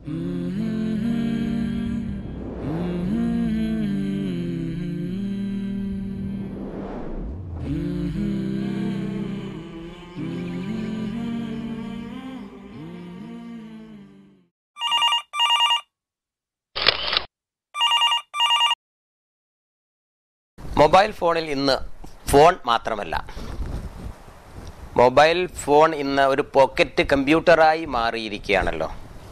Mobile ഫോണിൽ ഇന്ന് phone മാത്രമല്ല, മൊബൈൽ ഫോൺ ഇന്ന് ഒരു പോക്കറ്റ് കമ്പ്യൂട്ടറായി മാറിയിരിക്കുകയാണല്ലോ.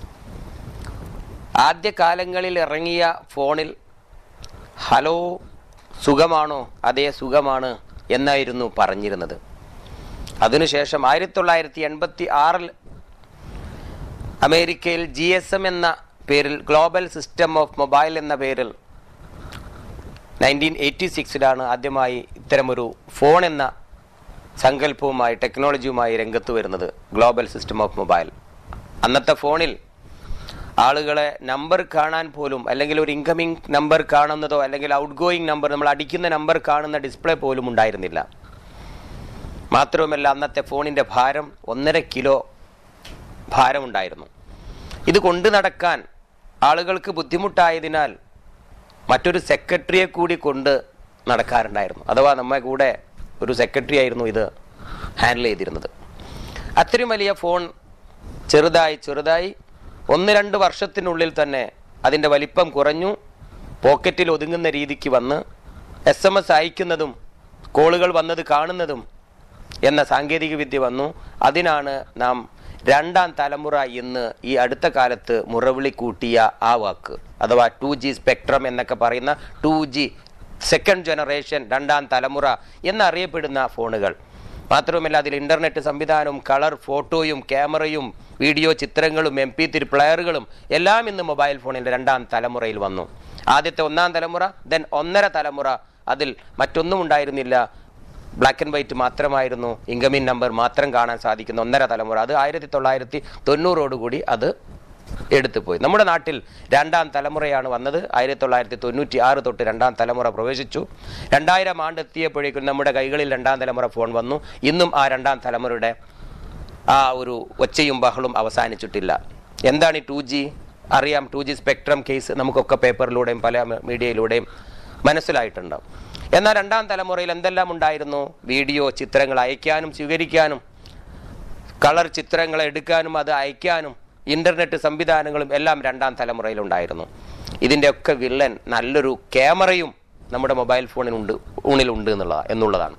ആദ്യകാലങ്ങളിൽ ഇറങ്ങിയ ഫോണിൽ ഹലോ സുഖമാണോ, അതേ സുഖമാണ് എന്നായിരുന്നു പറഞ്ഞിരുന്നത്. അതിനുശേഷം 1986 അമേരിക്കയിൽ GSM എന്ന പേരിൽ, ഗ്ലോബൽ സിസ്റ്റം ഓഫ് മൊബൈൽ എന്ന പേരിൽ 1986 ആദ്യമായി ഇത്തരമൊരു ഫോൺ എന്ന സങ്കല്പവുമായി, ടെക്നോളജിയുമായി രംഗത്ത് വരുന്നത് ഗ്ലോബൽ സിസ്റ്റം ഓഫ് മൊബൈൽ. അന്നത്തെ ഫോണിൽ ആളുകളെ നമ്പർ കാണാൻ പോലും, അല്ലെങ്കിൽ ഒരു ഇൻകമിങ് നമ്പർ കാണുന്നതോ അല്ലെങ്കിൽ ഔട്ട് ഗോയിങ് നമ്പർ, നമ്മൾ അടിക്കുന്ന നമ്പർ കാണുന്ന ഡിസ്പ്ലേ പോലും ഉണ്ടായിരുന്നില്ല. മാത്രവുമല്ല, അന്നത്തെ ഫോണിൻ്റെ ഭാരം 1.5 കിലോ ഭാരമുണ്ടായിരുന്നു. ഇത് കൊണ്ടു നടക്കാൻ ആളുകൾക്ക് ബുദ്ധിമുട്ടായതിനാൽ മറ്റൊരു സെക്രട്ടറിയെ കൂടി കൊണ്ട് നടക്കാറുണ്ടായിരുന്നു. അഥവാ നമ്മെ കൂടെ ഒരു സെക്രട്ടറി ആയിരുന്നു ഇത് ഹാൻഡിൽ ചെയ്തിരുന്നത്. അത്രയും വലിയ ഫോൺ ചെറുതായി 1-2 വർഷത്തിനുള്ളിൽ തന്നെ അതിൻ്റെ വലിപ്പം കുറഞ്ഞു, പോക്കറ്റിൽ ഒതുങ്ങുന്ന രീതിക്ക് വന്ന് SMS അയക്കുന്നതും കോളുകൾ വന്നത് കാണുന്നതും എന്ന സാങ്കേതിക വിദ്യ വന്നു. അതിനാണ് നാം 2ാം തലമുറ എന്ന് ഈ അടുത്ത കാലത്ത് മുറവിളി കൂട്ടിയ ആ വാക്ക്, അഥവാ 2G സ്പെക്ട്രം എന്നൊക്കെ പറയുന്ന 2G സെക്കൻഡ് ജനറേഷൻ, 2ാം തലമുറ എന്നറിയപ്പെടുന്ന ഫോണുകൾ. മാത്രവുമല്ല, അതിൽ ഇൻ്റർനെറ്റ് സംവിധാനവും കളർ ഫോട്ടോയും ക്യാമറയും വീഡിയോ ചിത്രങ്ങളും MP3 പ്ലെയറുകളും എല്ലാം ഇന്ന് മൊബൈൽ ഫോണിൻ്റെ 2ാം തലമുറയിൽ വന്നു. ആദ്യത്തെ 1ാം തലമുറ, ദെൻ 1.5 തലമുറ, അതിൽ മറ്റൊന്നും ഉണ്ടായിരുന്നില്ല, ബ്ലാക്ക് ആൻഡ് വൈറ്റ് മാത്രമായിരുന്നു, ഇൻകമിങ് നമ്പർ മാത്രം കാണാൻ സാധിക്കുന്ന 1.5 തലമുറ. അത് 1990 അത് എടുത്തുപോയി. നമ്മുടെ നാട്ടിൽ 2ാം തലമുറയാണ് വന്നത്. 1996 തൊട്ട് 2ാം തലമുറ പ്രവേശിച്ചു. 2000 ആണ്ട് എത്തിയപ്പോഴേക്കും നമ്മുടെ കൈകളിൽ 2ാം തലമുറ ഫോൺ വന്നു. ഇന്നും ആ 2ാം തലമുറയുടെ ആ ഒരു ഒച്ചയും ബഹളും അവസാനിച്ചിട്ടില്ല. എന്താണ് ഈ 2G? അറിയാം, 2G സ്പെക്ട്രം കേസ് നമുക്കൊക്കെ പേപ്പറിലൂടെയും പല മീഡിയയിലൂടെയും മനസ്സിലായിട്ടുണ്ടാവും. എന്നാൽ 2ാം തലമുറയിൽ എന്തെല്ലാം ഉണ്ടായിരുന്നു? വീഡിയോ ചിത്രങ്ങൾ അയക്കാനും സ്വീകരിക്കാനും, കളർ ചിത്രങ്ങൾ എടുക്കാനും അത് അയക്കാനും, ഇൻ്റർനെറ്റ് സംവിധാനങ്ങളും എല്ലാം 2ാം തലമുറയിലുണ്ടായിരുന്നു. ഇതിൻ്റെയൊക്കെ വില്ലൻ നല്ലൊരു ക്യാമറയും നമ്മുടെ മൊബൈൽ ഫോണിലുണ്ട് എന്നുള്ളതാണ്.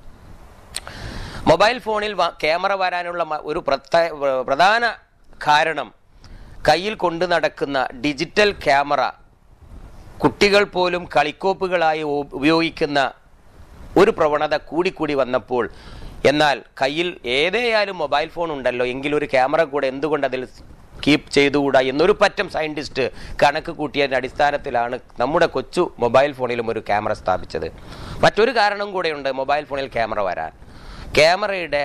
മൊബൈൽ ഫോണിൽ ക്യാമറ വരാനുള്ള ഒരു പ്രധാന കാരണം കയ്യിൽ കൊണ്ടു നടക്കുന്ന ഡിജിറ്റൽ ക്യാമറ കുട്ടികൾ പോലും കളിക്കോപ്പുകളായി ഉപയോഗിക്കുന്ന ഒരു പ്രവണത കൂടി വന്നപ്പോൾ, എന്നാൽ കയ്യിൽ ഏതായാലും മൊബൈൽ ഫോൺ ഉണ്ടല്ലോ എങ്കിലൊരു ക്യാമറ കൂടെ എന്തുകൊണ്ട് അതിൽ കീപ്പ് ചെയ്തുകൂടാ എന്നൊരു പറ്റം സയൻറ്റിസ്റ്റ് കണക്ക് കൂട്ടിയതിൻ്റെ അടിസ്ഥാനത്തിലാണ് നമ്മുടെ കൊച്ചു മൊബൈൽ ഫോണിലും ഒരു ക്യാമറ സ്ഥാപിച്ചത്. മറ്റൊരു കാരണം കൂടെയുണ്ട് മൊബൈൽ ഫോണിൽ ക്യാമറ വരാൻ. ക്യാമറയുടെ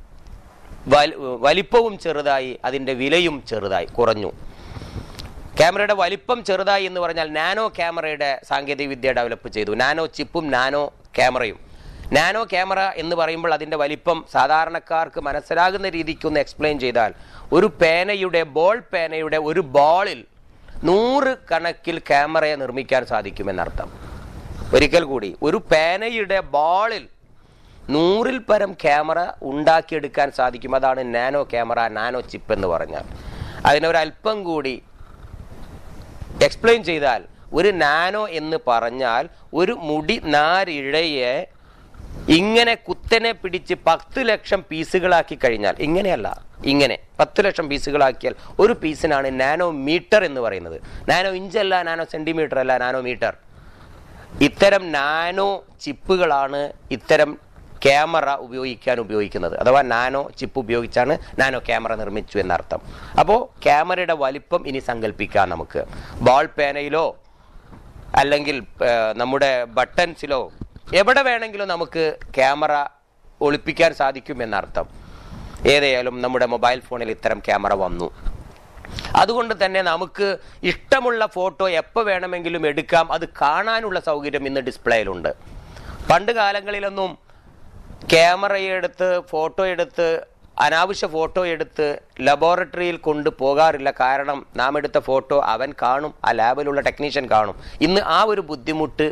വലിപ്പവും ചെറുതായി, അതിൻ്റെ വിലയും കുറഞ്ഞു. ക്യാമറയുടെ വലിപ്പം ചെറുതായി എന്ന് പറഞ്ഞാൽ നാനോ ക്യാമറയുടെ സാങ്കേതിക വിദ്യ ഡെവലപ്പ് ചെയ്തു. നാനോ ചിപ്പും നാനോ ക്യാമറയും. നാനോ ക്യാമറ എന്ന് പറയുമ്പോൾ അതിൻ്റെ വലിപ്പം സാധാരണക്കാർക്ക് മനസ്സിലാകുന്ന രീതിക്കൊന്ന് എക്സ്പ്ലെയിൻ ചെയ്താൽ, ഒരു ബോൾ പേനയുടെ ഒരു ബോളിൽ 100 കണക്കിൽ ക്യാമറയെ നിർമ്മിക്കാൻ സാധിക്കുമെന്നർത്ഥം. ഒരിക്കൽ കൂടി, ഒരു പേനയുടെ ബോളിൽ 100ൽ പരം ക്യാമറ ഉണ്ടാക്കിയെടുക്കാൻ സാധിക്കും. അതാണ് നാനോ ക്യാമറ, നാനോ ചിപ്പ് എന്ന് പറഞ്ഞാൽ. അതിനൊരല്പം കൂടി എക്സ്പ്ലെയിൻ ചെയ്താൽ, ഒരു നാനോ എന്ന് പറഞ്ഞാൽ ഒരു മുടി നാരിഴയെ ഇങ്ങനെ കുത്തനെ പിടിച്ച് 10 ലക്ഷം പീസുകളാക്കി കഴിഞ്ഞാൽ, ഇങ്ങനെ 10 ലക്ഷം പീസുകളാക്കിയാൽ ഒരു പീസിനാണ് നാനോ മീറ്റർ എന്ന് പറയുന്നത്. നാനോ ഇഞ്ചല്ല, നാനോ സെന്റിമീറ്റർ അല്ല, നാനോ മീറ്റർ. ഇത്തരം നാനോ ചിപ്പുകളാണ് ഇത്തരം ക്യാമറ ഉപയോഗിക്കുന്നത്. അഥവാ നാനോ ചിപ്പ് ഉപയോഗിച്ചാണ് നാനോ ക്യാമറ നിർമ്മിച്ചു എന്നർത്ഥം. അപ്പോൾ ക്യാമറയുടെ വലിപ്പം ഇനി സങ്കല്പിക്കാം നമുക്ക്. ബോൾ പേനയിലോ അല്ലെങ്കിൽ നമ്മുടെ ബട്ടൺസിലോ എവിടെ വേണമെങ്കിലും നമുക്ക് ക്യാമറ ഒളിപ്പിക്കാൻ സാധിക്കും എന്നർത്ഥം. ഏതായാലും നമ്മുടെ മൊബൈൽ ഫോണിൽ ഇത്തരം ക്യാമറ വന്നു. അതുകൊണ്ട് തന്നെ നമുക്ക് ഇഷ്ടമുള്ള ഫോട്ടോ എപ്പോൾ വേണമെങ്കിലും എടുക്കാം. അത് കാണാനുള്ള സൗകര്യം ഇന്ന് ഡിസ്പ്ലേയിലുണ്ട്. പണ്ട് കാലങ്ങളിലൊന്നും ക്യാമറയെടുത്ത് ഫോട്ടോ എടുത്ത് അനാവശ്യ ഫോട്ടോ എടുത്ത് ലബോറട്ടറിയിൽ കൊണ്ട് പോകാറില്ല. കാരണം നാം എടുത്ത ഫോട്ടോ അവൻ കാണും, ആ ലാബിലുള്ള ടെക്നീഷ്യൻ കാണും. ഇന്ന് ആ ഒരു ബുദ്ധിമുട്ട്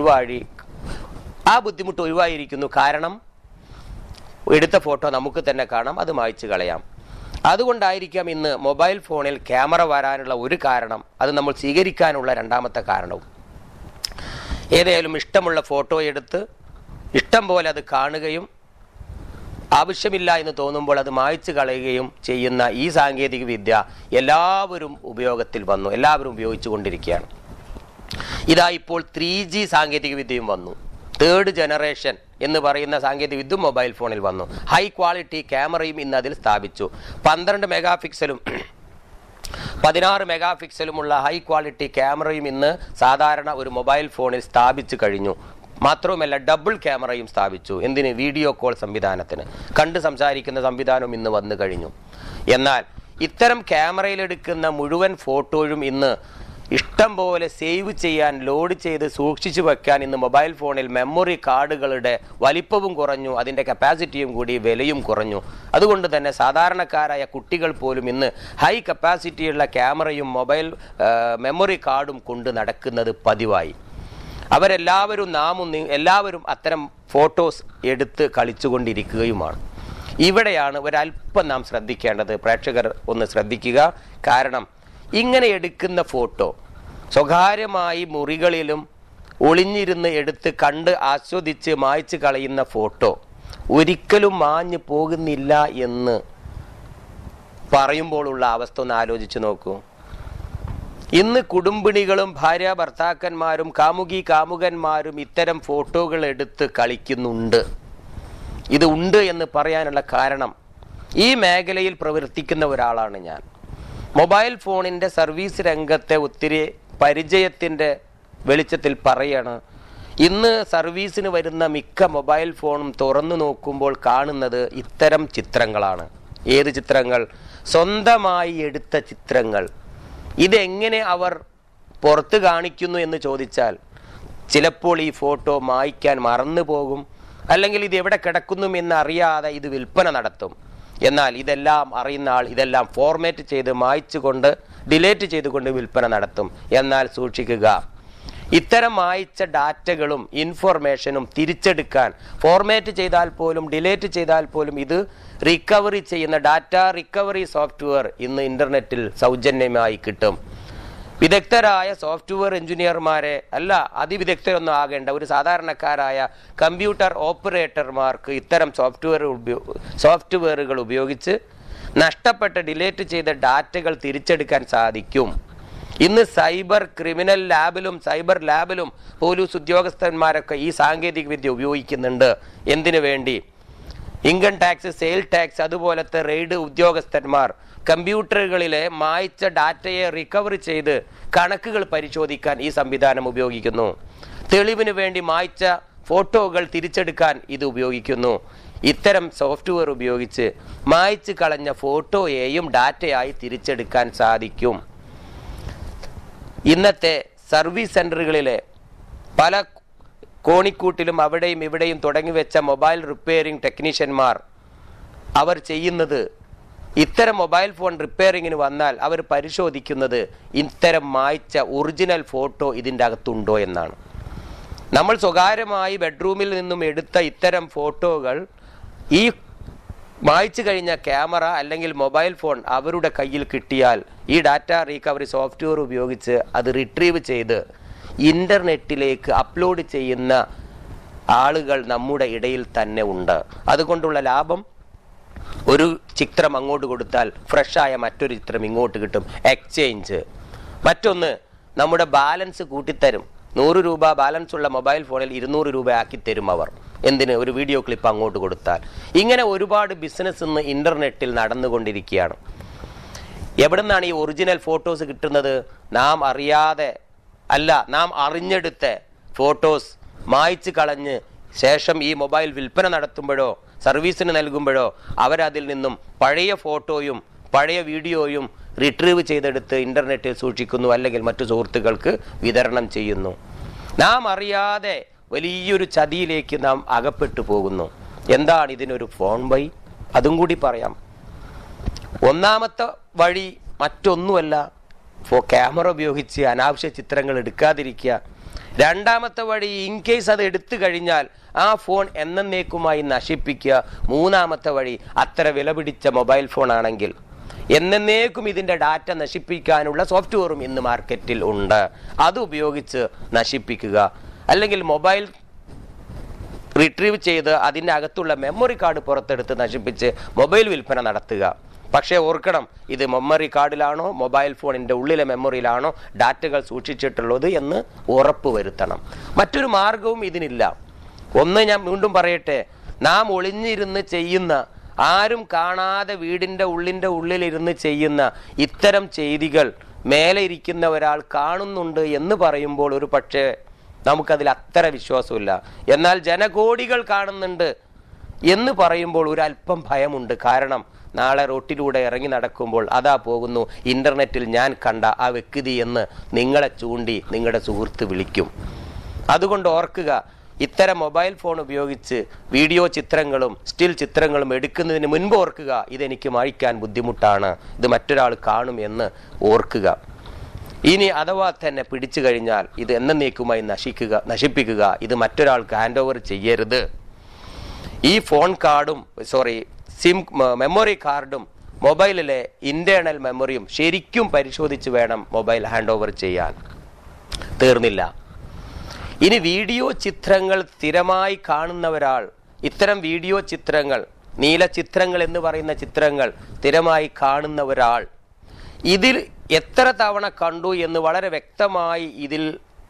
ഒഴിവായിരിക്കുന്നു. കാരണം എടുത്ത ഫോട്ടോ നമുക്ക് തന്നെ കാണാം, അത് മായ്ച്ചു കളയാം. അതുകൊണ്ടായിരിക്കാം ഇന്ന് മൊബൈൽ ഫോണിൽ ക്യാമറ വരാനുള്ള ഒരു കാരണം, അത് നമ്മൾ സ്വീകരിക്കാനുള്ള രണ്ടാമത്തെ കാരണവും. ഏതായാലും ഇഷ്ടമുള്ള ഫോട്ടോ എടുത്ത് ഇഷ്ടം പോലെ അത് കാണുകയും ആവശ്യമില്ല എന്ന് തോന്നുമ്പോൾ അത് മായ്ച്ചു കളയുകയും ചെയ്യുന്ന ഈ സാങ്കേതിക വിദ്യ എല്ലാവരും ഉപയോഗത്തിൽ വന്നു, എല്ലാവരും ഉപയോഗിച്ചു കൊണ്ടിരിക്കുകയാണ്. ഇതാ ഇപ്പോൾ 3G സാങ്കേതിക വിദ്യയും വന്നു. 3rd ജനറേഷൻ എന്ന് പറയുന്ന സാങ്കേതിക വിദ്യ മൊബൈൽ ഫോണിൽ വന്നു. ഹൈ ക്വാളിറ്റി ക്യാമറയും ഇന്ന് അതിൽ സ്ഥാപിച്ചു. 12 മെഗാ പിക്സലും 16 മെഗാ പിക്സലുമുള്ള ഹൈ ക്വാളിറ്റി ക്യാമറയും ഇന്ന് സാധാരണ ഒരു മൊബൈൽ ഫോണിൽ സ്ഥാപിച്ചു കഴിഞ്ഞു. മാത്രവുമല്ല ഡബിൾ ക്യാമറയും സ്ഥാപിച്ചു. എന്തിന്? വീഡിയോ കോൾ സംവിധാനത്തിന്. കണ്ട് സംസാരിക്കുന്ന സംവിധാനവും ഇന്ന് വന്നു കഴിഞ്ഞു. എന്നാൽ ഇത്തരം ക്യാമറയിലെടുക്കുന്ന മുഴുവൻ ഫോട്ടോയും ഇന്ന് ഇഷ്ടം പോലെ സേവ് ചെയ്യാൻ, ലോഡ് ചെയ്ത് സൂക്ഷിച്ചു വെക്കാൻ ഇന്ന് മൊബൈൽ ഫോണിൽ മെമ്മറി കാർഡുകളുടെ വലിപ്പവും കുറഞ്ഞു, അതിൻ്റെ കപ്പാസിറ്റിയും കൂടി, വിലയും കുറഞ്ഞു. അതുകൊണ്ട് തന്നെ സാധാരണക്കാരായ കുട്ടികൾ പോലും ഇന്ന് ഹൈ കപ്പാസിറ്റിയുള്ള ക്യാമറയും മെമ്മറി കാർഡും കൊണ്ട് നടക്കുന്നത് പതിവായി. അവരെല്ലാവരും എല്ലാവരും അത്തരം ഫോട്ടോസ് എടുത്ത് കളിച്ചുകൊണ്ടിരിക്കുകയുമാണ്. ഇവിടെയാണ് ഒരല്പം നാം ശ്രദ്ധിക്കേണ്ടത്. പ്രേക്ഷകർ ഒന്ന് ശ്രദ്ധിക്കുക. കാരണം ഇങ്ങനെ എടുക്കുന്ന ഫോട്ടോ സ്വകാര്യമായി മുറികളിലും ഒളിഞ്ഞിരുന്ന് എടുത്ത് കണ്ട് ആസ്വദിച്ച് മായ്ച്ചു കളയുന്ന ഫോട്ടോ ഒരിക്കലും മാഞ്ഞു പോകുന്നില്ല എന്ന് പറയുമ്പോഴുള്ള അവസ്ഥ ഒന്ന് ആലോചിച്ച് നോക്കൂ. ഇന്ന് കുടുംബിണികളും ഭാര്യ ഭർത്താക്കന്മാരും കാമുകന്മാരും ഇത്തരം ഫോട്ടോകൾ എടുത്ത് കളിക്കുന്നുണ്ട്. ഇത് ഉണ്ട് എന്ന് പറയാനുള്ള കാരണം, ഈ മേഖലയിൽ പ്രവർത്തിക്കുന്ന ഒരാളാണ് ഞാൻ. മൊബൈൽ ഫോണിൻ്റെ സർവീസ് രംഗത്തെ ഒത്തിരി പരിചയത്തിൻ്റെ വെളിച്ചത്തിൽ പറയാണ്. ഇന്ന് സർവീസിന് വരുന്ന മിക്ക മൊബൈൽ ഫോണും തുറന്നു നോക്കുമ്പോൾ കാണുന്നത് ഇത്തരം ചിത്രങ്ങളാണ്. ഏത് ചിത്രങ്ങൾ? സ്വന്തമായി എടുത്ത ചിത്രങ്ങൾ. ഇതെങ്ങനെ അവർ പുറത്ത് കാണിക്കുന്നു എന്ന് ചോദിച്ചാൽ, ചിലപ്പോൾ ഈ ഫോട്ടോ മായ്ക്കാൻ മറന്നു പോകും, അല്ലെങ്കിൽ ഇത് എവിടെ കിടക്കുന്നു എന്നറിയാതെ ഇത് വിൽപ്പന നടത്തും. എന്നാൽ ഇതെല്ലാം അറിയുന്ന ആൾ ഇതെല്ലാം ഫോർമാറ്റ് ചെയ്ത് മായ്ച്ചുകൊണ്ട് ഡിലേറ്റ് ചെയ്തുകൊണ്ട് വിൽപ്പന നടത്തും. എന്നാൽ സൂക്ഷിക്കുക, ഇത്തരം മായ്ച്ച ഡാറ്റകളും ഇൻഫോർമേഷനും തിരിച്ചെടുക്കാൻ ഫോർമാറ്റ് ചെയ്താൽ പോലും ഡിലേറ്റ് ചെയ്താൽ പോലും ഇത് റിക്കവറി ചെയ്യുന്ന ഡാറ്റ റിക്കവറി സോഫ്റ്റ്വെയർ ഇന്ന് ഇന്റർനെറ്റിൽ സൗജന്യമായി കിട്ടും. വിദഗ്ധരായ സോഫ്റ്റ്വെയർ എഞ്ചിനീയർമാരെ അല്ല, അതിവിദഗ്ധരൊന്നും ആകേണ്ട ഒരു സാധാരണക്കാരായ കമ്പ്യൂട്ടർ ഓപ്പറേറ്റർമാർക്ക് ഇത്തരം സോഫ്റ്റ്വെയറുകൾ ഉപയോഗിച്ച് നഷ്ടപ്പെട്ട ഡിലേറ്റ് ചെയ്ത ഡാറ്റകൾ തിരിച്ചെടുക്കാൻ സാധിക്കും. ഇന്ന് സൈബർ ക്രിമിനൽ ലാബിലും സൈബർ ലാബിലും പോലീസ് ഉദ്യോഗസ്ഥന്മാരൊക്കെ ഈ സാങ്കേതിക വിദ്യ ഉപയോഗിക്കുന്നുണ്ട്. എന്തിനു വേണ്ടി? ഇൻകം ടാക്സ്, സെയിൽ ടാക്സ്, അതുപോലത്തെ റെയ്ഡ് ഉദ്യോഗസ്ഥന്മാർ കമ്പ്യൂട്ടറുകളിലെ മായ്ച്ച ഡാറ്റയെ റിക്കവറി ചെയ്ത് കണക്കുകൾ പരിശോധിക്കാൻ ഈ സംവിധാനം ഉപയോഗിക്കുന്നു. തെളിവിന് വേണ്ടി മായ്ച്ച ഫോട്ടോകൾ തിരിച്ചെടുക്കാൻ ഇത് ഉപയോഗിക്കുന്നു. ഇത്തരം സോഫ്റ്റ്വെയർ ഉപയോഗിച്ച് മായ്ച്ച് കളഞ്ഞ ഫോട്ടോയെയും ഡാറ്റയായി തിരിച്ചെടുക്കാൻ സാധിക്കും. ഇന്നത്തെ സർവീസ് സെന്ററുകളിലെ പല കോണിക്കൂട്ടിലും അവിടെയും ഇവിടെയും തുടങ്ങി വെച്ച മൊബൈൽ റിപ്പയറിംഗ് ടെക്നീഷ്യന്മാർ അവർ ചെയ്യുന്നത്, ഇത്തരം മൊബൈൽ ഫോൺ റിപ്പയറിങ്ങിന് വന്നാൽ അവർ പരിശോധിക്കുന്നത് ഇത്തരം മായ്ച്ച ഒറിജിനൽ ഫോട്ടോ ഇതിൻ്റെ അകത്തുണ്ടോ എന്നാണ്. നമ്മൾ സ്വകാര്യമായി ബെഡ്റൂമിൽ നിന്നും എടുത്ത ഇത്തരം ഫോട്ടോകൾ ഈ മായ്ച്ചു കഴിഞ്ഞ ക്യാമറ അല്ലെങ്കിൽ മൊബൈൽ ഫോൺ അവരുടെ കയ്യിൽ കിട്ടിയാൽ ഈ ഡാറ്റ റീകവറി സോഫ്റ്റ്വെയർ ഉപയോഗിച്ച് അത് റിട്രീവ് ചെയ്ത് ഇൻ്റർനെറ്റിലേക്ക് അപ്ലോഡ് ചെയ്യുന്ന ആളുകൾ നമ്മുടെ ഇടയിൽ തന്നെ ഉണ്ട്. അതുകൊണ്ടുള്ള ലാഭം, ഒരു ചിത്രം അങ്ങോട്ട് കൊടുത്താൽ ഫ്രഷായ മറ്റൊരു ചിത്രം ഇങ്ങോട്ട് കിട്ടും, എക്സ്ചേഞ്ച്. മറ്റൊന്ന്, നമ്മുടെ ബാലൻസ് കൂട്ടിത്തരും. 100 രൂപ ബാലൻസ് ഉള്ള മൊബൈൽ ഫോണിൽ 200 രൂപ ആക്കി തരും അവർ. എന്തിന്? ഒരു വീഡിയോ ക്ലിപ്പ് അങ്ങോട്ട് കൊടുത്താൽ. ഇങ്ങനെ ഒരുപാട് ബിസിനസ് ഇന്ന് ഇൻ്റർനെറ്റിൽ നടന്നുകൊണ്ടിരിക്കുകയാണ്. എവിടെ നിന്നാണ് ഈ ഒറിജിനൽ ഫോട്ടോസ് കിട്ടുന്നത്? നാം അറിയാതെ അല്ല, നാം അറിഞ്ഞെടുത്ത ഫോട്ടോസ് മായ്ച്ച് കളഞ്ഞ് ശേഷം ഈ മൊബൈൽ വിൽപ്പന നടത്തുമ്പോഴോ സർവീസിന് നൽകുമ്പോഴോ അവരതിൽ നിന്നും പഴയ ഫോട്ടോയും പഴയ വീഡിയോയും റിട്രീവ് ചെയ്തെടുത്ത് ഇൻ്റർനെറ്റിൽ സൂക്ഷിക്കുന്നു, അല്ലെങ്കിൽ മറ്റു സുഹൃത്തുക്കൾക്ക് വിതരണം ചെയ്യുന്നു. നാം അറിയാതെ വലിയൊരു ചതിയിലേക്ക് നാം അകപ്പെട്ടു പോകുന്നു. എന്താണ് ഇതിനൊരു ഫോൺ വഴി? അതും കൂടി പറയാം. ഒന്നാമത്തെ വഴി മറ്റൊന്നുമല്ല, ക്യാമറ ഉപയോഗിച്ച് അനാവശ്യ ചിത്രങ്ങൾ എടുക്കാതിരിക്കുക. രണ്ടാമത്തെ വഴി, ഇൻ കേസ് അത് എടുത്തു കഴിഞ്ഞാൽ ആ ഫോൺ എന്നേക്കുമായി നശിപ്പിക്കുക. മൂന്നാമത്തെ വഴി, അത്ര വില പിടിച്ച മൊബൈൽ ഫോൺ ആണെങ്കിൽ എന്നേക്കും ഇതിൻ്റെ ഡാറ്റ നശിപ്പിക്കാനുള്ള സോഫ്റ്റ്വെയറും ഇന്ന് മാർക്കറ്റിൽ ഉണ്ട്, അത് ഉപയോഗിച്ച് നശിപ്പിക്കുക. അല്ലെങ്കിൽ മൊബൈൽ റിട്രീവ് ചെയ്ത് അതിൻ്റെ അകത്തുള്ള മെമ്മറി കാർഡ് പുറത്തെടുത്ത് നശിപ്പിച്ച് മൊബൈൽ വിൽപ്പന നടത്തുക. പക്ഷേ ഓർക്കണം, ഇത് മെമ്മറി കാർഡിലാണോ മൊബൈൽ ഫോണിൻ്റെ ഉള്ളിലെ മെമ്മറിയിലാണോ ഡാറ്റകൾ സൂക്ഷിച്ചിട്ടുള്ളത് എന്ന് ഉറപ്പ് വരുത്തണം. മറ്റൊരു മാർഗവും ഇതിനില്ല. ഒന്ന് ഞാൻ വീണ്ടും പറയട്ടെ, നാം ഒളിഞ്ഞിരുന്ന് ചെയ്യുന്ന, ആരും കാണാതെ വീടിൻ്റെ ഉള്ളിലിരുന്ന് ചെയ്യുന്ന ഇത്തരം ചെയ്തികൾ മേലെ ഇരിക്കുന്ന ഒരാൾ കാണുന്നുണ്ട് എന്ന് പറയുമ്പോൾ ഒരു പക്ഷേ നമുക്കതിൽ അത്ര വിശ്വാസമില്ല. എന്നാൽ ജനകോടികൾ കാണുന്നുണ്ട് എന്ന് പറയുമ്പോൾ ഒരല്പം ഭയമുണ്ട്. കാരണം നാളെ റോട്ടിലൂടെ ഇറങ്ങി നടക്കുമ്പോൾ അതാ പോകുന്നു, ഇൻ്റർനെറ്റിൽ ഞാൻ കണ്ട ആ വ്യക്തി എന്ന് നിങ്ങളെ ചൂണ്ടി നിങ്ങളുടെ സുഹൃത്ത് വിളിക്കും. അതുകൊണ്ട് ഓർക്കുക, ഇത്തരം മൊബൈൽ ഫോൺ ഉപയോഗിച്ച് വീഡിയോ ചിത്രങ്ങളും സ്റ്റിൽ ചിത്രങ്ങളും എടുക്കുന്നതിന് മുൻപ് ഓർക്കുക, ഇതെനിക്ക് മായ്ക്കാൻ ബുദ്ധിമുട്ടാണ്, ഇത് മറ്റൊരാൾ കാണും എന്ന് ഓർക്കുക. ഇനി അഥവാ തന്നെ പിടിച്ചു കഴിഞ്ഞാൽ ഇത് എന്നേക്കുമായി നശിപ്പിക്കുക. ഇത് മറ്റൊരാൾക്ക് ഹാൻഡ് ഓവർ ചെയ്യരുത്. ഈ ഫോൺ കാർഡും മെമ്മറി കാർഡും മൊബൈലിലെ ഇന്റേണൽ മെമ്മറിയും ശരിക്കും പരിശോധിച്ച് വേണം മൊബൈൽ ഹാൻഡ് ഓവർ ചെയ്യാൻ. തീർന്നില്ല. ഇനി വീഡിയോ ചിത്രങ്ങൾ സ്ഥിരമായി കാണുന്ന ഒരാൾ, ഇത്തരം വീഡിയോ ചിത്രങ്ങൾ, നീല ചിത്രങ്ങൾ എന്ന് പറയുന്ന ചിത്രങ്ങൾ സ്ഥിരമായി കാണുന്ന ഒരാൾ ഇതിൽ എത്ര തവണ കണ്ടു എന്ന് വളരെ വ്യക്തമായി ഇതിൽ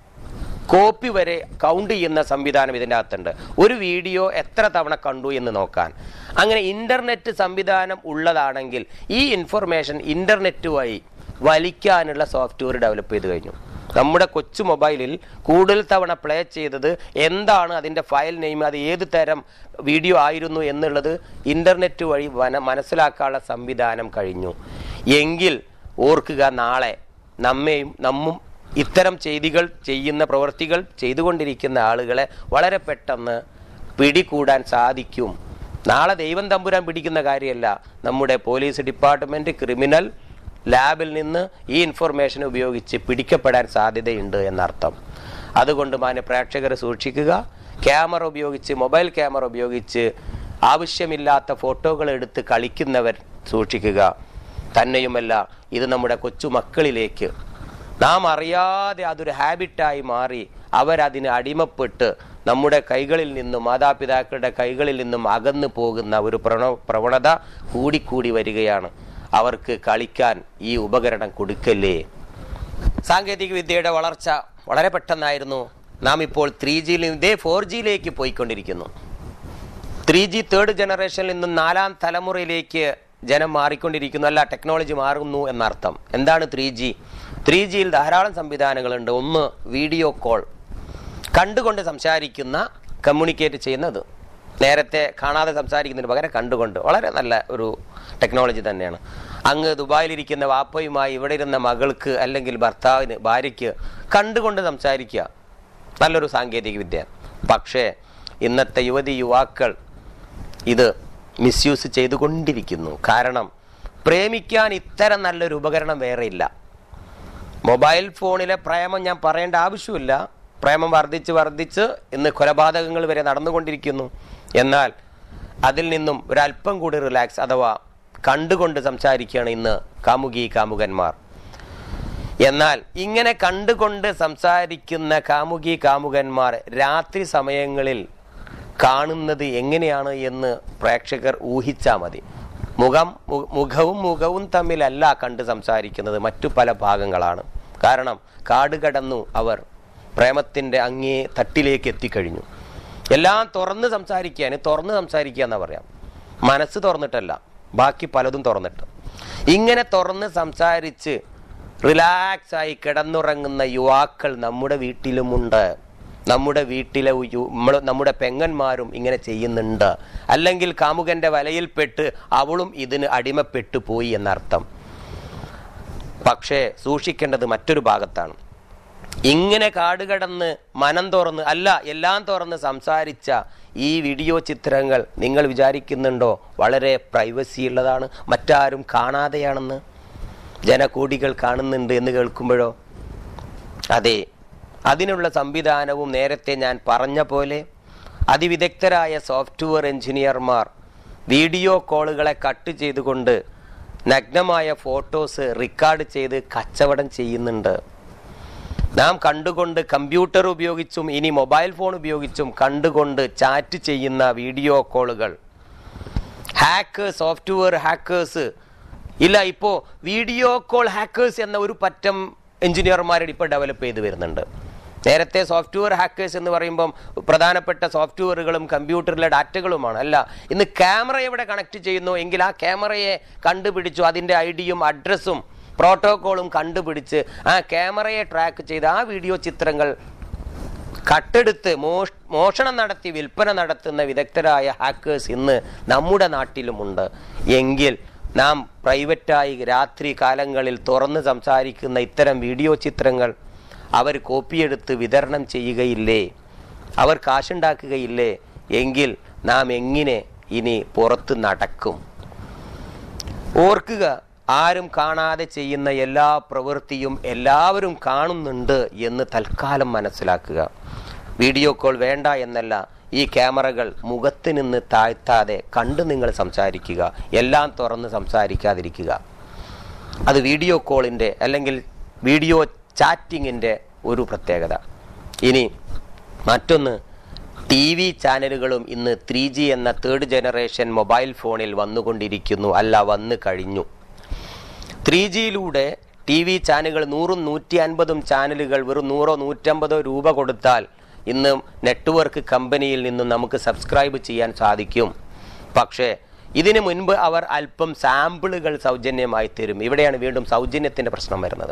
കോപ്പി വരെ കൗണ്ട് ചെയ്യുന്ന സംവിധാനം ഇതിൻ്റെ അകത്തുണ്ട്. ഒരു വീഡിയോ എത്ര തവണ കണ്ടു എന്ന് നോക്കാൻ. അങ്ങനെ ഇൻ്റർനെറ്റ് സംവിധാനം ഉള്ളതാണെങ്കിൽ ഈ ഇൻഫർമേഷൻ ഇൻ്റർനെറ്റ് വഴി വലിക്കാനുള്ള സോഫ്റ്റ്വെയർ ഡെവലപ്പ് ചെയ്ത് കഴിഞ്ഞു. നമ്മുടെ കൊച്ചു മൊബൈലിൽ കൂടുതൽ തവണ പ്ലേ ചെയ്തത് എന്താണ്, അതിൻ്റെ ഫയൽ നെയിം, അത് ഏത് തരം വീഡിയോ ആയിരുന്നു എന്നുള്ളത് ഇൻ്റർനെറ്റ് വഴി മനസ്സിലാക്കാനുള്ള സംവിധാനം കഴിഞ്ഞു. എങ്കിൽ ഓർക്കുക, നാളെ നമ്മും ഇത്തരം ചെയ്തികൾ ചെയ്യുന്ന, പ്രവൃത്തികൾ ചെയ്തുകൊണ്ടിരിക്കുന്ന ആളുകളെ വളരെ പെട്ടെന്ന് പിടികൂടാൻ സാധിക്കും. നാളെ ദൈവം തമ്പുരാൻ പിടിക്കുന്ന കാര്യമല്ല, നമ്മുടെ പോലീസ് ഡിപ്പാർട്ട്മെൻറ്റ് ക്രിമിനൽ ലാബിൽ നിന്ന് ഈ ഇൻഫർമേഷൻ ഉപയോഗിച്ച് പിടിക്കപ്പെടാൻ സാധ്യതയുണ്ട് എന്നർത്ഥം. അതുകൊണ്ട് മാന്യ പ്രേക്ഷകരെ സൂക്ഷിക്കുക. ക്യാമറ ഉപയോഗിച്ച്, മൊബൈൽ ക്യാമറ ഉപയോഗിച്ച് ആവശ്യമില്ലാത്ത ഫോട്ടോകൾ എടുത്ത് കളിക്കുന്നവർ സൂക്ഷിക്കുക. തന്നെയുമല്ല, ഇത് നമ്മുടെ കൊച്ചുമക്കളിലേക്ക് നാം അറിയാതെ അതൊരു ഹാബിറ്റായി മാറി അവരതിന് അടിമപ്പെട്ട് നമ്മുടെ കൈകളിൽ നിന്നും, മാതാപിതാക്കളുടെ കൈകളിൽ നിന്നും അകന്നു പോകുന്ന ഒരു പ്രവണത കൂടിക്കൂടി വരികയാണ്. അവർക്ക് കളിക്കാൻ ഈ ഉപകരണം കൊടുക്കല്ലേ. സാങ്കേതിക വിദ്യയുടെ വളർച്ച വളരെ പെട്ടെന്നായിരുന്നു. നാം ഇപ്പോൾ 3Gയിൽ നിന്നേ 4Gയിലേക്ക് പോയിക്കൊണ്ടിരിക്കുന്നു. 3G തേർഡ് ജനറേഷനിൽ നിന്നും 4ാം തലമുറയിലേക്ക് ജനം മാറിക്കൊണ്ടിരിക്കുന്നു. അല്ല, ടെക്നോളജി മാറുന്നു എന്നർത്ഥം. എന്താണ് 3G? 3Gയിൽ ധാരാളം സംവിധാനങ്ങളുണ്ട്. ഒന്ന്, വീഡിയോ കോൾ, കണ്ടുകൊണ്ട് സംസാരിക്കുന്ന, കമ്മ്യൂണിക്കേറ്റ് ചെയ്യുന്നത്. നേരത്തെ കാണാതെ സംസാരിക്കുന്നതിന് പകരം കണ്ടുകൊണ്ട്, വളരെ നല്ല ഒരു ടെക്നോളജി തന്നെയാണ്. അങ്ങ് ദുബായിലിരിക്കുന്ന വാപ്പയുമായി ഇവിടെ ഇരുന്ന മകൾക്ക് അല്ലെങ്കിൽ ഭർത്താവിന്, ഭാര്യയ്ക്ക് കണ്ടുകൊണ്ട് സംസാരിക്കുക, നല്ലൊരു സാങ്കേതിക വിദ്യ. പക്ഷേ ഇന്നത്തെ യുവാക്കൾ ഇത് മിസ്യൂസ് ചെയ്തുകൊണ്ടിരിക്കുന്നു. കാരണം പ്രേമിക്കാൻ ഇത്തരം നല്ലൊരു ഉപകരണം വേറെയില്ല. മൊബൈൽ ഫോണിലെ പ്രേമം ഞാൻ പറയേണ്ട ആവശ്യമില്ല. പ്രേമം വർദ്ധിച്ച് ഇന്ന് കൊലപാതകങ്ങൾ വരെ നടന്നുകൊണ്ടിരിക്കുന്നു. എന്നാൽ അതിൽ നിന്നും ഒരല്പം കൂടി റിലാക്സ്, അഥവാ കണ്ടുകൊണ്ട് സംസാരിക്കുകയാണ് ഇന്ന് കാമുകന്മാർ. എന്നാൽ ഇങ്ങനെ കണ്ടുകൊണ്ട് സംസാരിക്കുന്ന കാമുകന്മാർ രാത്രി സമയങ്ങളിൽ കാണുന്നത് എങ്ങനെയാണ് എന്ന് പ്രേക്ഷകർ ഊഹിച്ചാൽ മതി. മുഖവും തമ്മിലല്ല കണ്ട് സംസാരിക്കുന്നത്, മറ്റു പല ഭാഗങ്ങളാണ്. കാരണം കാട് കടന്നു അവർ പ്രേമത്തിൻ്റെ അങ്ങേ തട്ടിലേക്ക് എത്തിക്കഴിഞ്ഞു. എല്ലാം തുറന്ന് സംസാരിക്കുക എന്നാ പറയാം. മനസ്സ് തുറന്നിട്ടല്ല, ബാക്കി പലതും തുറന്നിട്ട്. ഇങ്ങനെ തുറന്ന് സംസാരിച്ച് റിലാക്സായി കിടന്നുറങ്ങുന്ന യുവാക്കൾ നമ്മുടെ വീട്ടിലുമുണ്ട്. നമ്മുടെ പെങ്ങന്മാരും ഇങ്ങനെ ചെയ്യുന്നുണ്ട്. അല്ലെങ്കിൽ കാമുകന്റെ വലയിൽപ്പെട്ട് അവളും ഇതിന് അടിമപ്പെട്ടു പോയി എന്നർത്ഥം. പക്ഷേ സൂക്ഷിക്കേണ്ടത് മറ്റൊരു ഭാഗത്താണ്. ഇങ്ങനെ കാടുകടന്ന് മനം തുറന്ന് അല്ല എല്ലാം തുറന്ന് സംസാരിച്ച ഈ വീഡിയോ ചിത്രങ്ങൾ നിങ്ങൾ വിചാരിക്കുന്നുണ്ടോ വളരെ പ്രൈവസി ഉള്ളതാണ്, മറ്റാരും കാണാതെയാണെന്ന്? ജനകോടികൾ കാണുന്നുണ്ട് എന്ന് കേൾക്കുമ്പോഴോ? അതെ, അതിനുള്ള സംവിധാനവും നേരത്തെ ഞാൻ പറഞ്ഞ പോലെ അതിവിദഗ്ധരായ സോഫ്റ്റ്വെയർ എഞ്ചിനീയർമാർ വീഡിയോ കോളുകളെ കട്ട് ചെയ്തുകൊണ്ട് നഗ്നമായ ഫോട്ടോസ് റെക്കോർഡ് ചെയ്ത് കച്ചവടം ചെയ്യുന്നുണ്ട്. നാം കണ്ടുകൊണ്ട് കമ്പ്യൂട്ടർ ഉപയോഗിച്ചും ഇനി മൊബൈൽ ഫോൺ ഉപയോഗിച്ചും കണ്ടുകൊണ്ട് ചാറ്റ് ചെയ്യുന്ന വീഡിയോ കോളുകൾ ഹാക്കേഴ്സ്, സോഫ്റ്റ്വെയർ ഹാക്കേഴ്സ് ഇല്ല, ഇപ്പോൾ വീഡിയോ കോൾ ഹാക്കേഴ്സ് എന്ന ഒരു പറ്റം എഞ്ചിനീയർമാരുടെ ഇപ്പോൾ ഡെവലപ്പ് ചെയ്ത് വരുന്നുണ്ട്. നേരത്തെ സോഫ്റ്റ്വെയർ ഹാക്കേഴ്സ് എന്ന് പറയുമ്പം പ്രധാനപ്പെട്ട സോഫ്റ്റ്വെയറുകളും കമ്പ്യൂട്ടറിലെ ഡാറ്റകളുമാണ്. അല്ല, ഇന്ന് ക്യാമറ എവിടെ കണക്ട് ചെയ്യുന്നു എങ്കിൽ ആ ക്യാമറയെ കണ്ടുപിടിച്ചു, അതിൻ്റെ ഐഡിയും അഡ്രസ്സും പ്രോട്ടോക്കോളും കണ്ടുപിടിച്ച് ആ ക്യാമറയെ ട്രാക്ക് ചെയ്ത് ആ വീഡിയോ ചിത്രങ്ങൾ കട്ടെടുത്ത് മോഷണം നടത്തി വിൽപ്പന നടത്തുന്ന വിദഗ്ധരായ ഹാക്കേഴ്സ് ഇന്ന് നമ്മുടെ നാട്ടിലുമുണ്ട്. എങ്കിൽ നാം പ്രൈവറ്റായി രാത്രി കാലങ്ങളിൽ തുറന്ന് സംസാരിക്കുന്ന ഇത്തരം വീഡിയോ ചിത്രങ്ങൾ അവർ കോപ്പിയെടുത്ത് വിതരണം ചെയ്യുകയില്ലേ? അവർ കാശുണ്ടാക്കുകയില്ലേ? എങ്കിൽ നാം എങ്ങനെ ഇനി പുറത്ത് നടക്കും? ഓർക്കുക, ആരും കാണാതെ ചെയ്യുന്ന എല്ലാ പ്രവൃത്തിയും എല്ലാവരും കാണുന്നുണ്ട് എന്ന് തൽക്കാലം മനസ്സിലാക്കുക. വീഡിയോ കോൾ വേണ്ട എന്നല്ല, ഈ ക്യാമറകൾ മുഖത്ത് നിന്ന് താഴ്ത്താതെ കണ്ട് നിങ്ങൾ സംസാരിക്കുക, എല്ലാം തുറന്ന് സംസാരിക്കാതിരിക്കുക. അത് വീഡിയോ കോളിൻ്റെ അല്ലെങ്കിൽ വീഡിയോ ചാറ്റിങ്ങിൻ്റെ ഒരു പ്രത്യേകത. ഇനി മറ്റൊന്ന്, TV ചാനലുകളും ഇന്ന് 3G എന്ന തേർഡ് ജനറേഷൻ മൊബൈൽ ഫോണിൽ വന്നുകൊണ്ടിരിക്കുന്നു, അല്ല വന്നു കഴിഞ്ഞു. 3Gയിലൂടെ TV ചാനലുകൾ 100ഉം 150ഉം ചാനലുകൾ വെറും 100ഓ 150ഓ രൂപ കൊടുത്താൽ ഇന്ന് നെറ്റ്വർക്ക് കമ്പനിയിൽ നിന്നും നമുക്ക് സബ്സ്ക്രൈബ് ചെയ്യാൻ സാധിക്കും. പക്ഷേ ഇതിനു മുൻപ് അവർ അല്പം സാമ്പിളുകൾ സൗജന്യമായി തരും. ഇവിടെയാണ് വീണ്ടും സൗജന്യത്തിൻ്റെ പ്രശ്നം വരുന്നത്.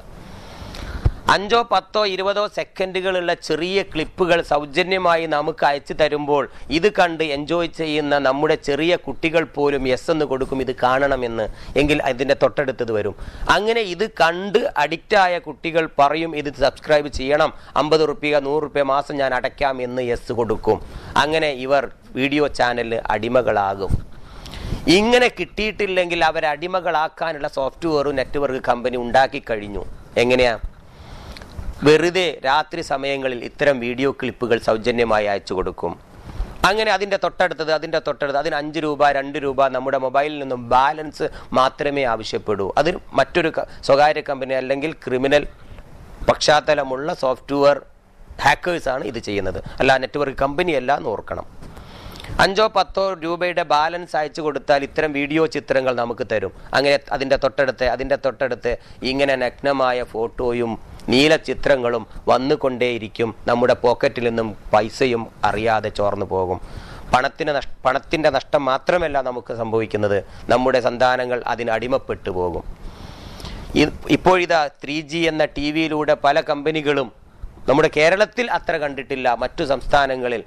5ഓ 10ഓ 20ഓ സെക്കൻഡുകളുള്ള ചെറിയ ക്ലിപ്പുകൾ സൗജന്യമായി നമുക്ക് അയച്ചു തരുമ്പോൾ ഇത് കണ്ട് എൻജോയ് ചെയ്യുന്ന നമ്മുടെ ചെറിയ കുട്ടികൾ പോലും യെസ് എന്ന് കൊടുക്കും, ഇത് കാണണമെന്ന്. എങ്കിൽ അതിൻ്റെ തൊട്ടടുത്തത് വരും. അങ്ങനെ ഇത് കണ്ട് അഡിക്റ്റായ കുട്ടികൾ പറയും ഇത് സബ്സ്ക്രൈബ് ചെയ്യണം, 50 റുപ്യ 100 റുപ്യ മാസം ഞാൻ അടയ്ക്കാം എന്ന് യെസ് കൊടുക്കും. അങ്ങനെ ഇവർ വീഡിയോ ചാനലിന് അടിമകളാകും. ഇങ്ങനെ കിട്ടിയിട്ടില്ലെങ്കിൽ അവരെ അടിമകളാക്കാനുള്ള സോഫ്റ്റ്വെയറും നെറ്റ്വർക്ക് കമ്പനി ഉണ്ടാക്കി കഴിഞ്ഞു. എങ്ങനെയാ? വെറുതെ രാത്രി സമയങ്ങളിൽ ഇത്തരം വീഡിയോ ക്ലിപ്പുകൾ സൗജന്യമായി അയച്ചു കൊടുക്കും. അങ്ങനെ അതിൻ്റെ തൊട്ടടുത്തത് അതിന് 5 രൂപ 2 രൂപ നമ്മുടെ മൊബൈലിൽ നിന്നും ബാലൻസ് മാത്രമേ ആവശ്യപ്പെടൂ. അത് മറ്റൊരു സ്വകാര്യ കമ്പനി അല്ലെങ്കിൽ ക്രിമിനൽ പശ്ചാത്തലമുള്ള സോഫ്റ്റ്വെയർ ഹാക്കേഴ്സാണ് ഇത് ചെയ്യുന്നത്, അല്ല നെറ്റ്വർക്ക് കമ്പനിയല്ല എന്ന് ഓർക്കണം. 5ഓ 10ഓ രൂപയുടെ ബാലൻസ് അയച്ചു കൊടുത്താൽ ഇത്തരം വീഡിയോ ചിത്രങ്ങൾ നമുക്ക് തരും. അങ്ങനെ അതിൻ്റെ തൊട്ടടുത്ത് ഇങ്ങനെ നഗ്നമായ ഫോട്ടോയും നീല ചിത്രങ്ങളും വന്നുകൊണ്ടേയിരിക്കും. നമ്മുടെ പോക്കറ്റിൽ നിന്നും പൈസയും അറിയാതെ ചോർന്നു പോകും. പണത്തിൻ്റെ നഷ്ടം മാത്രമല്ല നമുക്ക് സംഭവിക്കുന്നത്, നമ്മുടെ സന്താനങ്ങൾ അതിന് അടിമപ്പെട്ടു പോകും. ഇപ്പോഴിതാ 3G എന്ന TV-യിലൂടെ പല കമ്പനികളും നമ്മുടെ കേരളത്തിൽ അത്ര കണ്ടിട്ടില്ല, മറ്റു സംസ്ഥാനങ്ങളിൽ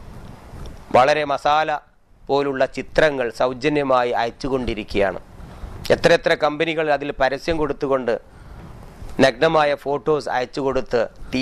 വളരെ മസാല പോലുള്ള ചിത്രങ്ങൾ സൗജന്യമായി അയച്ചുകൊണ്ടിരിക്കുകയാണ്. എത്ര കമ്പനികൾ അതിൽ പരസ്യം കൊടുത്തുകൊണ്ട് നഗ്നമായ ഫോട്ടോസ് അയച്ചു കൊടുത്ത്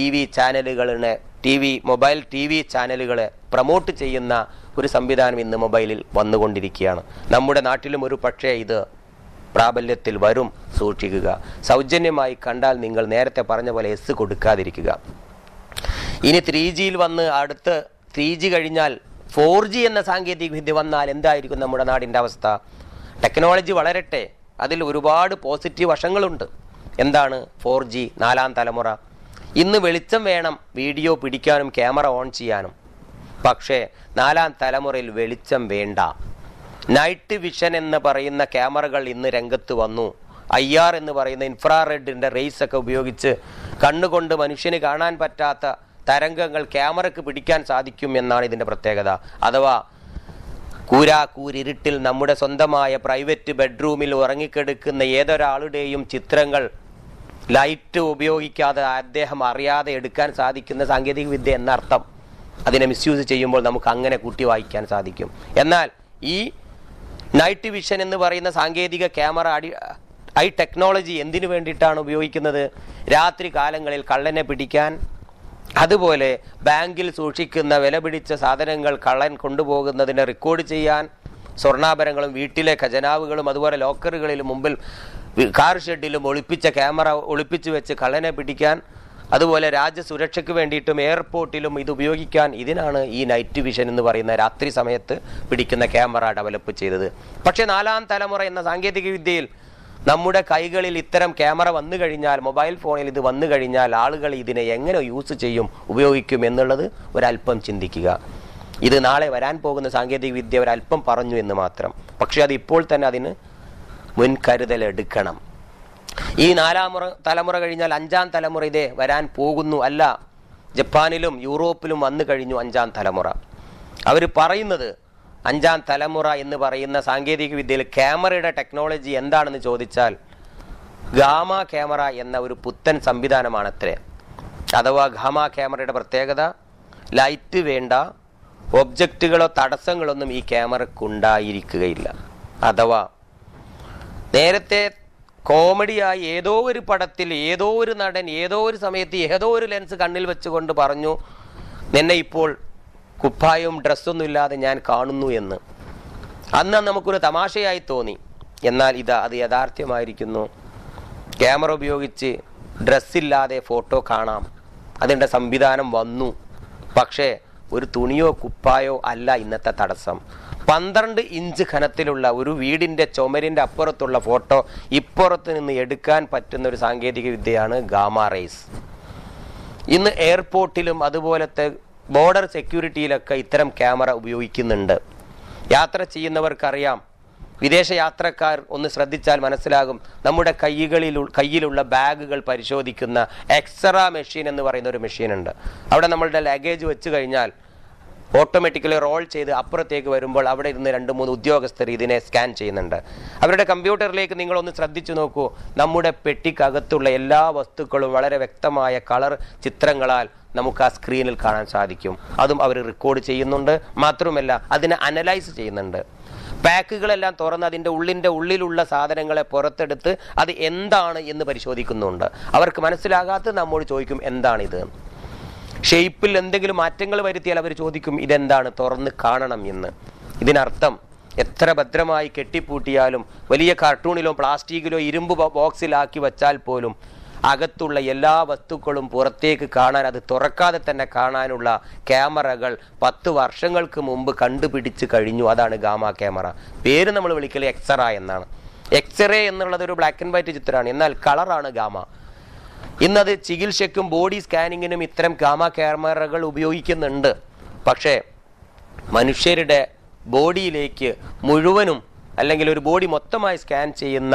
മൊബൈൽ ടി വി ചാനലുകളെ പ്രൊമോട്ട് ചെയ്യുന്ന ഒരു സംവിധാനം ഇന്ന് മൊബൈലിൽ വന്നുകൊണ്ടിരിക്കുകയാണ്. നമ്മുടെ നാട്ടിലും ഒരു പക്ഷേ ഇത് പ്രാബല്യത്തിൽ വരും, സൂക്ഷിക്കുക. സൗജന്യമായി കണ്ടാൽ നിങ്ങൾ നേരത്തെ പറഞ്ഞ പോലെ എസ് കൊടുക്കാതിരിക്കുക. ഇനി 3Gയിൽ വന്ന് അടുത്ത് 3G കഴിഞ്ഞാൽ 4G എന്ന സാങ്കേതിക വിദ്യ വന്നാൽ എന്തായിരിക്കും നമ്മുടെ നാടിൻ്റെ അവസ്ഥ? ടെക്നോളജി വളരട്ടെ, അതിൽ ഒരുപാട് പോസിറ്റീവ് വശങ്ങളുണ്ട്. എന്താണ് 4G? 4ാം തലമുറ. ഇന്ന് വെളിച്ചം വേണം വീഡിയോ പിടിക്കാനും ക്യാമറ ഓൺ ചെയ്യാനും. പക്ഷേ 4ാം തലമുറയിൽ വെളിച്ചം വേണ്ട. നൈറ്റ് വിഷൻ എന്ന് പറയുന്ന ക്യാമറകൾ ഇന്ന് രംഗത്ത് വന്നു. IR എന്ന് പറയുന്ന ഇൻഫ്രാറെഡിൻ്റെ റേസ് ഒക്കെ ഉപയോഗിച്ച് കണ്ണുകൊണ്ട് മനുഷ്യന് കാണാൻ പറ്റാത്ത തരംഗങ്ങൾ ക്യാമറയ്ക്ക് പിടിക്കാൻ സാധിക്കും എന്നാണ് ഇതിൻ്റെ പ്രത്യേകത. അഥവാ കൂരിരുട്ടിൽ നമ്മുടെ സ്വന്തമായ പ്രൈവറ്റ് ബെഡ്റൂമിൽ ഉറങ്ങിക്കെടുക്കുന്ന ഏതൊരാളുടെയും ചിത്രങ്ങൾ ലൈറ്റ് ഉപയോഗിക്കാതെ അദ്ദേഹം അറിയാതെ എടുക്കാൻ സാധിക്കുന്ന സാങ്കേതിക വിദ്യ എന്നർത്ഥം. അതിനെ മിസ്യൂസ് ചെയ്യുമ്പോൾ നമുക്ക് അങ്ങനെ കൂട്ടി വായിക്കാൻ സാധിക്കും. എന്നാൽ ഈ നൈറ്റ് വിഷൻ എന്ന് പറയുന്ന സാങ്കേതിക ക്യാമറ ഹൈ ടെക്നോളജി എന്തിനു വേണ്ടിയിട്ടാണ് ഉപയോഗിക്കുന്നത്? രാത്രി കാലങ്ങളിൽ കള്ളനെ പിടിക്കാൻ, അതുപോലെ ബാങ്കിൽ സൂക്ഷിക്കുന്ന വില പിടിച്ച സാധനങ്ങൾ കള്ളൻ കൊണ്ടുപോകുന്നതിനെ റെക്കോർഡ് ചെയ്യാൻ, സ്വർണ്ണാഭരണങ്ങളും വീട്ടിലെ ഖജനാവുകളും അതുപോലെ ലോക്കറുകളിലും മുമ്പിൽ കാർ ഷെഡിലും ഒളിപ്പിച്ച ക്യാമറ ഒളിപ്പിച്ചു വെച്ച് കള്ളനെ പിടിക്കാൻ, അതുപോലെ രാജ്യസുരക്ഷയ്ക്ക് വേണ്ടിയിട്ടും എയർപോർട്ടിലും ഇത് ഉപയോഗിക്കാൻ. ഇതിനാണ് ഈ നൈറ്റ് വിഷൻ എന്ന് പറയുന്ന രാത്രി സമയത്ത് പിടിക്കുന്ന ക്യാമറ ഡെവലപ്പ് ചെയ്തത്. പക്ഷേ 4ാം തലമുറ എന്ന സാങ്കേതിക വിദ്യയിൽ നമ്മുടെ കൈകളിൽ ഇത്തരം ക്യാമറ വന്നു കഴിഞ്ഞാൽ, മൊബൈൽ ഫോണിൽ ഇത് വന്നു കഴിഞ്ഞാൽ ആളുകൾ ഇതിനെ എങ്ങനെ യൂസ് ചെയ്യും, ഉപയോഗിക്കും എന്നുള്ളത് ഒരല്പം ചിന്തിക്കുക. ഇത് നാളെ വരാൻ പോകുന്ന സാങ്കേതിക വിദ്യ ഒരല്പം പറഞ്ഞു എന്ന് മാത്രം. പക്ഷെ അത് ഇപ്പോൾ തന്നെ അതിന് മുൻകരുതൽ എടുക്കണം. ഈ 4ാം തലമുറ കഴിഞ്ഞാൽ 5ാം തലമുറ ഇതേ വരാൻ പോകുന്നു. അല്ല, ജപ്പാനിലും യൂറോപ്പിലും വന്നു കഴിഞ്ഞു 5ാം തലമുറ. അവർ പറയുന്നത് 5ാം തലമുറ എന്ന് പറയുന്ന സാങ്കേതിക വിദ്യയിൽ ക്യാമറയുടെ ടെക്നോളജി എന്താണെന്ന് ചോദിച്ചാൽ ഗാമ ക്യാമറ എന്ന ഒരു പുത്തൻ സംവിധാനമാണത്രേ. അഥവാ ഗാമ ക്യാമറയുടെ പ്രത്യേകത, ലൈറ്റ് വേണ്ട, ഒബ്ജക്റ്റുകളോ തടസ്സങ്ങളൊന്നും ഈ ക്യാമറക്കുണ്ടായിരിക്കുകയില്ല. അഥവാ നേരത്തെ കോമഡിയായി ഏതോ ഒരു പടത്തിൽ ഏതോ ഒരു നടൻ ഏതോ ഒരു സമയത്ത് ഏതോ ഒരു ലെൻസ് കണ്ണിൽ വെച്ചുകൊണ്ട് പറഞ്ഞു, നിന്നെ ഇപ്പോൾ കുപ്പായവും ഡ്രസ്സൊന്നും ഇല്ലാതെ ഞാൻ കാണുന്നു എന്ന്. അന്ന് നമുക്കൊരു തമാശയായി തോന്നി. എന്നാൽ അത് യാഥാർത്ഥ്യമായിരിക്കുന്നു. ക്യാമറ ഉപയോഗിച്ച് ഡ്രസ്സില്ലാതെ ഫോട്ടോ കാണാം, അതിൻ്റെ സംവിധാനം വന്നു. പക്ഷേ ഒരു തുണിയോ കുപ്പായോ അല്ല ഇന്നത്തെ തടസ്സം. 12 ഇഞ്ച് ഘനത്തിലുള്ള ഒരു വീടിൻ്റെ ചുമരിൻ്റെ അപ്പുറത്തുള്ള ഫോട്ടോ ഇപ്പുറത്ത് നിന്ന് എടുക്കാൻ പറ്റുന്ന ഒരു സാങ്കേതിക വിദ്യയാണ് ഗാമ റേസ്. ഇന്ന് എയർപോർട്ടിലും അതുപോലത്തെ ബോർഡർ സെക്യൂരിറ്റിയിലൊക്കെ ഇത്തരം ക്യാമറ ഉപയോഗിക്കുന്നുണ്ട്. യാത്ര ചെയ്യുന്നവർക്കറിയാം. വിദേശ യാത്രക്കാർ ഒന്ന് ശ്രദ്ധിച്ചാൽ മനസ്സിലാകും. നമ്മുടെ കയ്യിലുള്ള ബാഗുകൾ പരിശോധിക്കുന്ന എക്സ്റേ മെഷീൻ എന്ന് പറയുന്ന ഒരു മെഷീനുണ്ട്. അവിടെ നമ്മളുടെ ലഗേജ് വെച്ച് കഴിഞ്ഞാൽ ഓട്ടോമാറ്റിക്കലി റോൾ ചെയ്ത് അപ്പുറത്തേക്ക് വരുമ്പോൾ അവിടെ ഇരുന്ന് 2-3 ഉദ്യോഗസ്ഥർ ഇതിനെ സ്കാൻ ചെയ്യുന്നുണ്ട്. അവരുടെ കമ്പ്യൂട്ടറിലേക്ക് നിങ്ങളൊന്ന് ശ്രദ്ധിച്ചു നോക്കൂ. നമ്മുടെ പെട്ടിക്കകത്തുള്ള എല്ലാ വസ്തുക്കളും വളരെ വ്യക്തമായ കളർ ചിത്രങ്ങളാൽ നമുക്ക് ആ സ്ക്രീനിൽ കാണാൻ സാധിക്കും. അതും അവർ റെക്കോർഡ് ചെയ്യുന്നുണ്ട്. മാത്രമല്ല അതിനെ അനലൈസ് ചെയ്യുന്നുണ്ട്. പാക്കുകളെല്ലാം തുറന്ന് അതിൻ്റെ ഉള്ളിലുള്ള സാധനങ്ങളെ പുറത്തെടുത്ത് അത് എന്താണ് എന്ന് പരിശോധിക്കുന്നുണ്ട്. അവർക്ക് മനസ്സിലാകാത്ത നമ്മോട് ചോദിക്കും എന്താണിത്. ഷേപ്പിൽ എന്തെങ്കിലും മാറ്റങ്ങൾ വരുത്തിയാൽ അവർ ചോദിക്കും ഇതെന്താണ്, തുറന്ന് കാണണം എന്ന്. ഇതിനർത്ഥം എത്ര ഭദ്രമായി കെട്ടിപ്പൂട്ടിയാലും വലിയ കാർട്ടൂണിലോ പ്ലാസ്റ്റിക്കിലോ ഇരുമ്പ് ബോക്സിലാക്കി വച്ചാൽ പോലും അകത്തുള്ള എല്ലാ വസ്തുക്കളും പുറത്തേക്ക് കാണാൻ, അത് തുറക്കാതെ തന്നെ കാണാനുള്ള ക്യാമറകൾ 10 വർഷങ്ങൾക്ക് മുമ്പ് കണ്ടുപിടിച്ച് കഴിഞ്ഞു. അതാണ് ഗാമ ക്യാമറ. പേര് നമ്മൾ വിളിക്കൽ എക്സ്റേ എന്നാണ്. എക്സ്റേ എന്നുള്ളത് ഒരു ബ്ലാക്ക് ആൻഡ് വൈറ്റ് ചിത്രമാണ്, എന്നാൽ കളറാണ് ഗാമ. ഇന്നത് ചികിത്സയ്ക്കും ബോഡി സ്കാനിങ്ങിനും ഇത്തരം ഗാമ ക്യാമറകൾ ഉപയോഗിക്കുന്നുണ്ട്. പക്ഷേ മനുഷ്യരുടെ ബോഡിയിലേക്ക് മുഴുവനും അല്ലെങ്കിൽ ഒരു ബോഡി മൊത്തമായി സ്കാൻ ചെയ്യുന്ന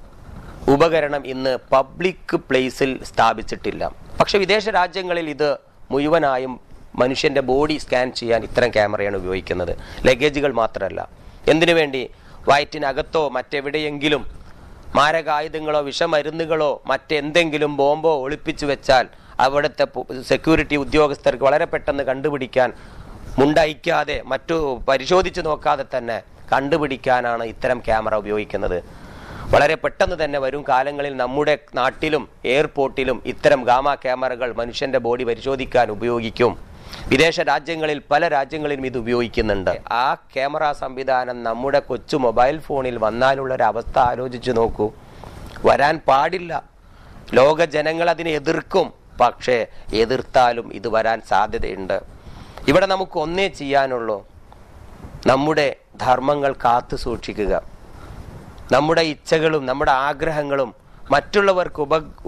ഉപകരണം ഇന്ന് പബ്ലിക് പ്ലേസിൽ സ്ഥാപിച്ചിട്ടില്ല. പക്ഷെ വിദേശ രാജ്യങ്ങളിൽ ഇത് മുഴുവനായും മനുഷ്യൻ്റെ ബോഡി സ്കാൻ ചെയ്യാൻ ഇത്തരം ക്യാമറയാണ് ഉപയോഗിക്കുന്നത്. ലഗേജുകൾ മാത്രമല്ല. എന്തിനു വേണ്ടി? വയറ്റിനകത്തോ മറ്റെവിടെയെങ്കിലും മാരകായുധങ്ങളോ വിഷമരുന്നുകളോ മറ്റെന്തെങ്കിലും ബോംബോ ഒളിപ്പിച്ചു വെച്ചാൽ അവിടുത്തെ സെക്യൂരിറ്റി ഉദ്യോഗസ്ഥർക്ക് വളരെ പെട്ടെന്ന് കണ്ടുപിടിക്കാൻ, മുണ്ടയക്കാതെ മറ്റു പരിശോധിച്ച് നോക്കാതെ തന്നെ കണ്ടുപിടിക്കാനാണ് ഇത്തരം ക്യാമറ ഉപയോഗിക്കുന്നത്. വളരെ പെട്ടെന്ന് തന്നെ വരും കാലങ്ങളിൽ നമ്മുടെ നാട്ടിലും എയർപോർട്ടിലും ഇത്തരം ഗാമ ക്യാമറകൾ മനുഷ്യൻ്റെ ബോഡി പരിശോധിക്കാൻ ഉപയോഗിക്കും. വിദേശ രാജ്യങ്ങളിൽ പല രാജ്യങ്ങളിലും ഇത് ഉപയോഗിക്കുന്നുണ്ട്. ആ ക്യാമറ സംവിധാനം നമ്മുടെ കൊച്ചു മൊബൈൽ ഫോണിൽ വന്നാലുള്ളൊരവസ്ഥ ആലോചിച്ച് നോക്കൂ. വരാൻ പാടില്ല. ലോക ജനങ്ങൾ അതിനെ എതിർക്കും. പക്ഷേ എതിർത്താലും ഇത് വരാൻ സാധ്യതയുണ്ട്. ഇവിടെ നമുക്ക് ഒന്നേ ചെയ്യാനുള്ളൂ, നമ്മുടെ ധർമ്മങ്ങൾ കാത്തു സൂക്ഷിക്കുക. നമ്മുടെ ഇച്ഛകളും നമ്മുടെ ആഗ്രഹങ്ങളും മറ്റുള്ളവർക്ക്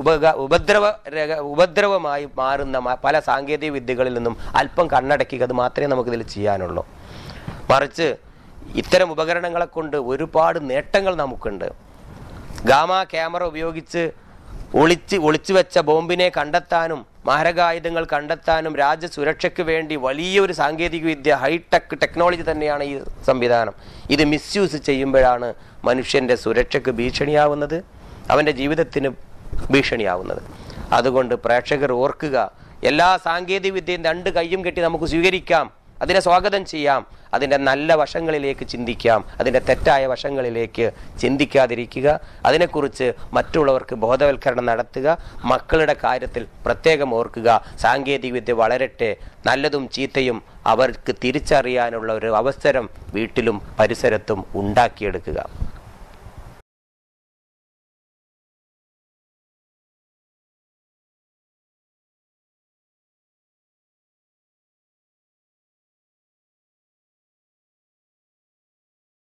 ഉപദ്രവമായി മാറുന്ന പല സാങ്കേതിക വിദ്യകളിൽ നിന്നും അല്പം കണ്ണടക്കുക. അത് മാത്രമേ നമുക്കിതിൽ ചെയ്യാനുള്ളൂ. മറിച്ച് ഇത്തരം ഉപകരണങ്ങളെ കൊണ്ട് ഒരുപാട് നേട്ടങ്ങൾ നമുക്കുണ്ട്. ഗാമ ക്യാമറ ഉപയോഗിച്ച് ഒളിച്ചു വെച്ച ബോംബിനെ കണ്ടെത്താനും മാരകായുധങ്ങൾ കണ്ടെത്താനും രാജ്യസുരക്ഷയ്ക്ക് വേണ്ടി വലിയൊരു സാങ്കേതിക വിദ്യ, ഹൈടെക് ടെക്നോളജി തന്നെയാണ് ഈ സംവിധാനം. ഇത് മിസ്യൂസ് ചെയ്യുമ്പോഴാണ് മനുഷ്യൻ്റെ സുരക്ഷയ്ക്ക് ഭീഷണിയാവുന്നത്, അവൻ്റെ ജീവിതത്തിന് ഭീഷണിയാവുന്നത്. അതുകൊണ്ട് പ്രേക്ഷകർ ഓർക്കുക, എല്ലാ സാങ്കേതിക വിദ്യയും 2 കൈയും കെട്ടി നമുക്ക് സ്വീകരിക്കാം. അതിനെ സ്വാഗതം ചെയ്യാം. അതിൻ്റെ നല്ല വശങ്ങളിലേക്ക് ചിന്തിക്കാം, അതിൻ്റെ തെറ്റായ വശങ്ങളിലേക്ക് ചിന്തിക്കാതിരിക്കുക. അതിനെക്കുറിച്ച് മറ്റുള്ളവർക്ക് ബോധവൽക്കരണം നടത്തുക. മക്കളുടെ കാര്യത്തിൽ പ്രത്യേകം ഓർക്കുക, സാങ്കേതികവിദ്യ വളരട്ടെ, നല്ലതും ചീത്തയും അവർക്ക് തിരിച്ചറിയാനുള്ള ഒരു അവസരം വീട്ടിലും പരിസരത്തും ഉണ്ടാക്കിയെടുക്കുക.